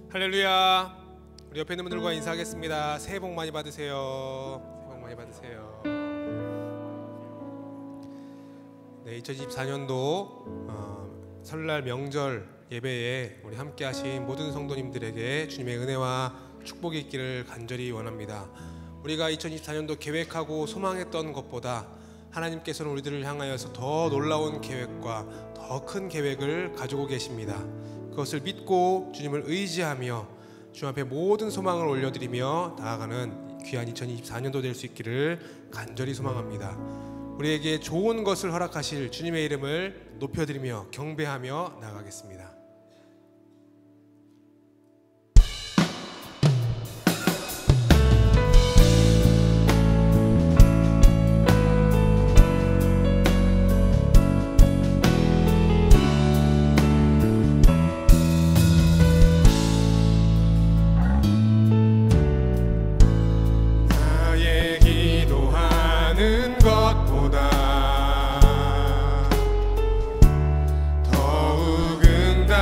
할렐루야. 우리 옆에 있는 분들과 인사하겠습니다. 새해 복 많이 받으세요. 새해 복 많이 받으세요. 네, 2024년도 설날 명절 예배에 우리 함께 하신 모든 성도님들에게 주님의 은혜와 축복이 있기를 간절히 원합니다. 우리가 2024년도 계획하고 소망했던 것보다 하나님께서는 우리들을 향하여서 더 놀라운 계획과 더 큰 계획을 가지고 계십니다. 그것을 믿고 주님을 의지하며 주님 앞에 모든 소망을 올려드리며 나아가는 귀한 2024년도 될 수 있기를 간절히 소망합니다. 우리에게 좋은 것을 허락하실 주님의 이름을 높여드리며 경배하며 나아가겠습니다. 것보다 더욱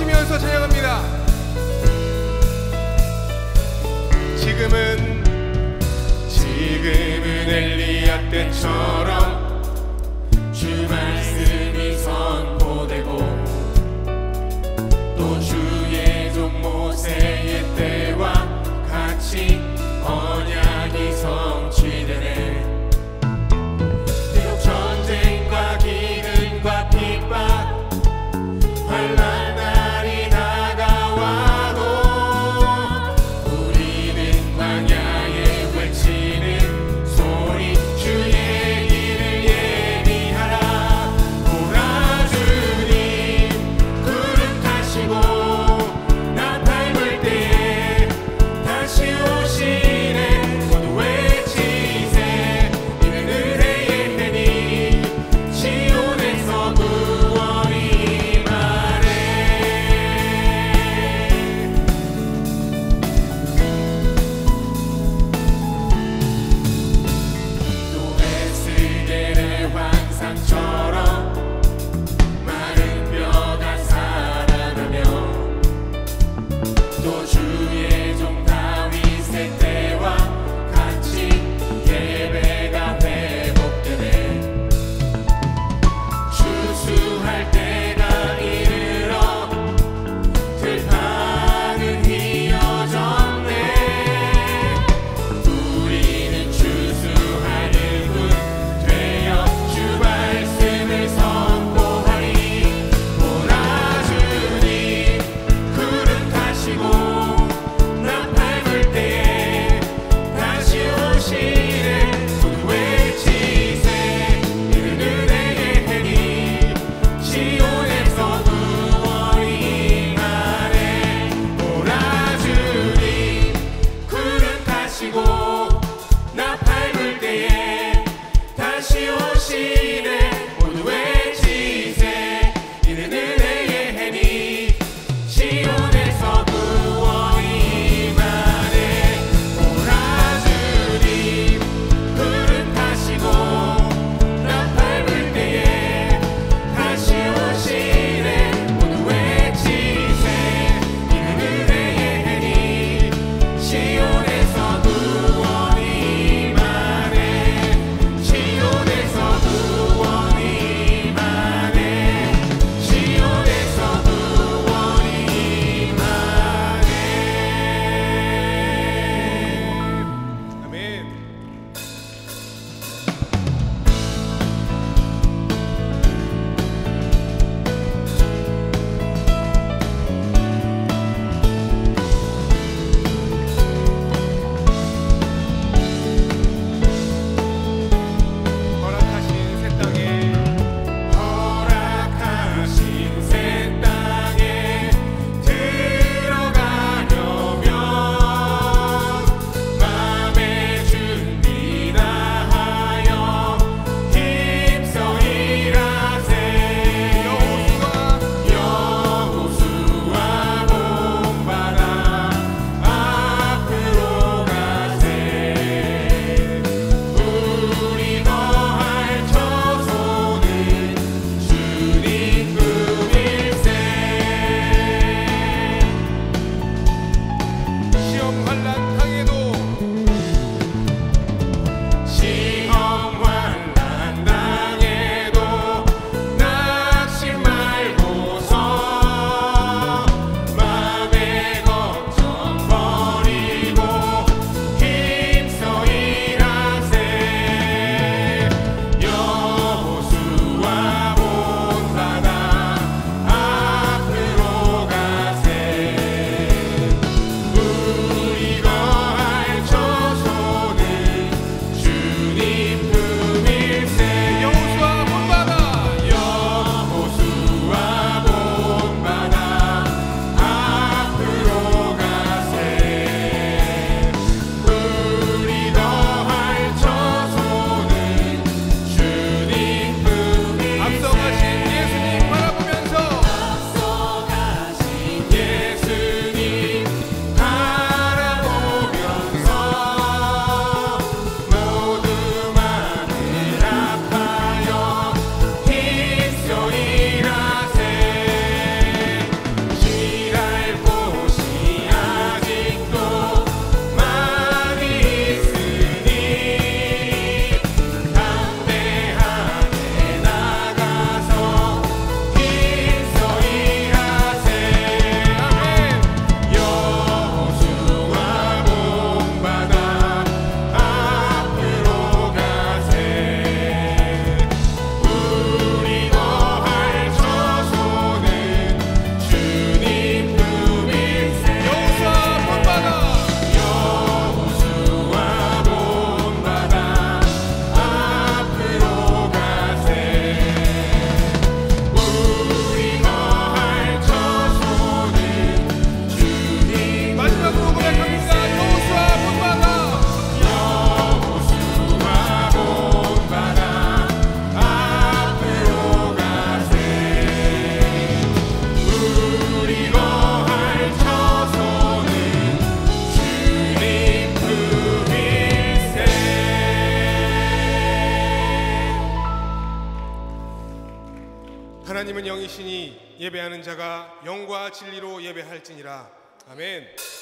외치면서 찬양합니다. 지금은 엘리야 때처럼 주 말씀이 선포되고 또 주의 종 모세의 때와 같이 언약이 성취되네. 비록 전쟁과 기근과 핍박 환난 날이 다가와도 우리는 광야에 외치는 소리 주의 길을 예비하라. 보라 주님 구름 타시고 나팔 불 때에 다시 오시네. 모두 외치세 이는 은혜의 해니 시온에서 구원이 임하네. 또 에스겔의 환상처럼 마른 뼈가 살아나며 또 주의 종 다윗의 때와 같이 예배가 회복되네. 추수할 때가 이르러 들판은 휘어졌네. 우리는 추수하는 군 되어 주 말씀을 선포하리. 보라 주님 구름 타시고 나팔 불 때에 다시 오시네. 모두 외치세 이는 은혜의 해니 시온에서 구원이 임하네. 영이시니 예배하는 자가 영과 진리로 예배할지니라. 아멘.